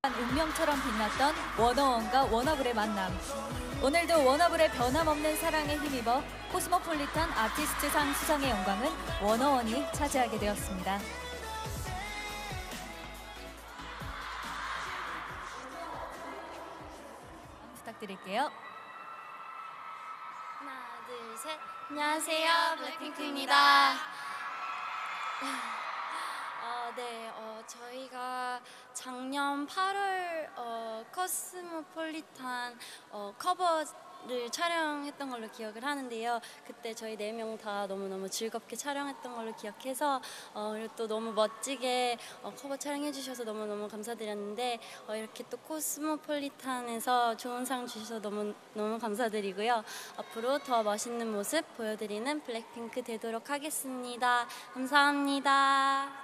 운명처럼 빛났던 워너원과 워너블의 만남. 오늘도 워너블의 변함없는 사랑에 힘입어 코스모폴리탄 아티스트상 수상의 영광은 워너원이 차지하게 되었습니다. 부탁드릴게요. 하나, 둘, 셋. 안녕하세요, 블랙핑크입니다. 저희가 작년 8월 코스모폴리탄 커버를 촬영했던 걸로 기억을 하는데요. 그때 저희 4명 다 너무너무 즐겁게 촬영했던 걸로 기억해서 그리고 또 너무 멋지게 커버 촬영해 주셔서 너무너무 감사드렸는데 이렇게 또 코스모폴리탄에서 좋은 상 주셔서 너무 감사드리고요. 앞으로 더 멋있는 모습 보여드리는 블랙핑크 되도록 하겠습니다. 감사합니다.